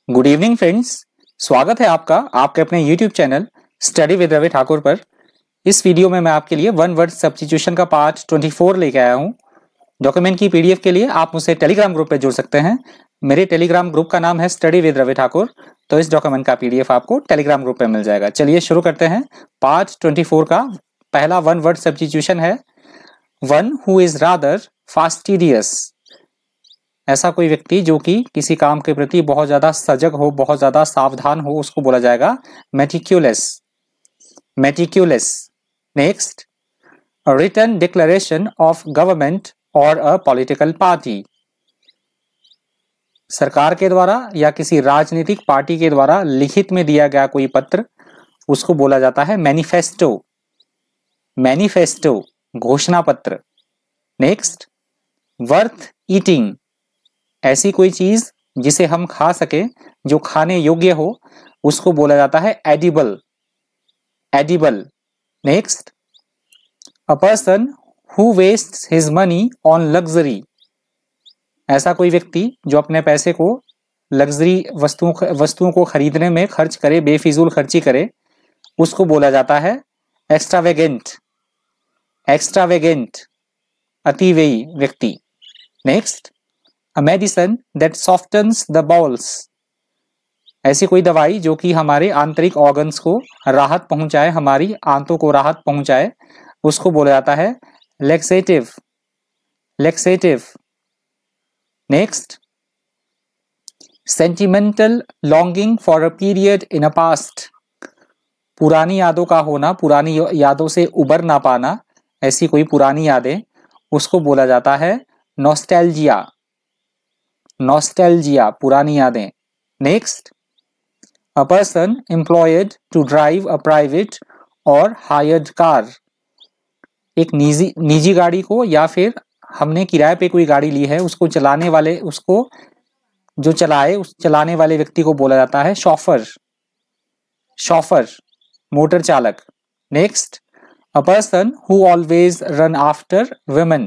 Good evening friends, स्वागत है आपका आपके अपने YouTube channel study with Ravi Thakur पर। इस वीडियो में मैं आपके लिए वन वर्ड सब्स्टिट्यूशन का पार्ट 24 लेके आया हूं। डॉक्यूमेंट की PDF के लिए आप मुझसे टेलीग्राम ग्रुप पे जुड़ सकते हैं। मेरे टेलीग्राम ग्रुप का नाम है स्टडी विद रवि ठाकुर, तो इस डॉक्यूमेंट का PDF आपको टेलीग्राम ग्रुप पे मिल जाएगा। चलिए शुरू करते हैं। पार्ट 24 का पहला वन वर्ड सब्स्टिट्यूशन है one who is rather fastidious. ऐसा कोई व्यक्ति जो कि किसी काम के प्रति बहुत ज्यादा सजग हो, बहुत ज्यादा सावधान हो, उसको बोला जाएगा meticulous. Meticulous. Next, written declaration of government or a political party. सरकार के द्वारा या किसी राजनीतिक पार्टी के द्वारा लिखित में दिया गया कोई पत्र, उसको बोला जाता है मैनिफेस्टो। मैनिफेस्टो, घोषणा पत्र। Next, worth eating. ऐसी कोई चीज जिसे हम खा सके, जो खाने योग्य हो, उसको बोला जाता है edible. Edible. Next, a person who wastes his money on luxury. ऐसा कोई व्यक्ति जो अपने पैसे को लग्जरी वस्तुओं को खरीदने में खर्च करे, बेफिजूल खर्ची करे, उसको बोला जाता है एक्स्ट्रावेगेंट। एक्स्ट्रावेगेंट, अतिव्ययी व्यक्ति। Next, A medicine that softens the bowels। ऐसी कोई दवाई जो कि हमारे आंतरिक ऑर्गन्स को राहत पहुंचाए, हमारी आंतों को राहत पहुंचाए, उसको बोला जाता है laxative. Laxative. Next, sentimental longing for a period in a past. पुरानी यादों का होना, पुरानी यादों से उबर ना पाना, ऐसी कोई पुरानी यादें, उसको बोला जाता है नॉस्टैल्जिया। नॉस्टैल्जिया, पुरानी यादें। Next, a person employed to drive a private or hired car. एक निजी गाड़ी को या फिर हमने किराए पे कोई गाड़ी ली है, उसको चलाने वाले, उसको जो चलाए, उस चलाने वाले व्यक्ति को बोला जाता है शॉफर। शॉफर, मोटर चालक। Next, a person who always run after women.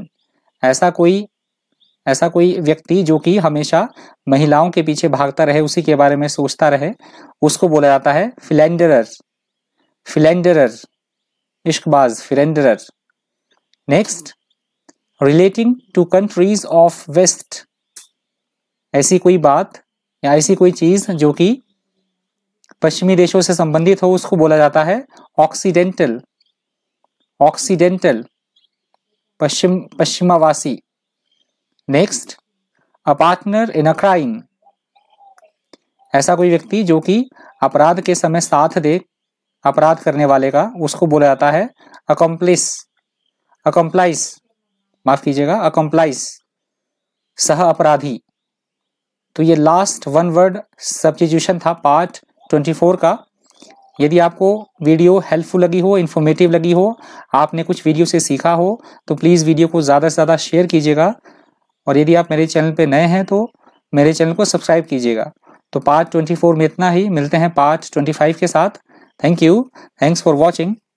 ऐसा कोई व्यक्ति जो कि हमेशा महिलाओं के पीछे भागता रहे, उसी के बारे में सोचता रहे, उसको बोला जाता है फिलेंडरर। फिलेंडरर, इश्कबाज, philanderer. Next, relating to countries of west. ऐसी कोई बात या ऐसी कोई चीज जो कि पश्चिमी देशों से संबंधित हो, उसको बोला जाता है ऑक्सीडेंटल। ऑक्सीडेंटल, पश्चिमावासी। Next, a partner in a crime. ऐसा कोई व्यक्ति जो कि अपराध के समय साथ दे अपराध करने वाले का, उसको बोला जाता है अकम्प्लिस। अकम्प्लाइस, माफ कीजिएगा, अकम्प्लाइस, सह अपराधी। तो ये लास्ट वन वर्ड सब्स्टिट्यूशन था पार्ट 24 का। यदि आपको वीडियो हेल्पफुल लगी हो, इंफॉर्मेटिव लगी हो, आपने कुछ वीडियो से सीखा हो, तो प्लीज वीडियो को ज्यादा से ज्यादा शेयर कीजिएगा। और यदि आप मेरे चैनल पे नए हैं तो मेरे चैनल को सब्सक्राइब कीजिएगा। तो पार्ट 24 में इतना ही, मिलते हैं पार्ट 25 के साथ। Thank you, thanks for watching.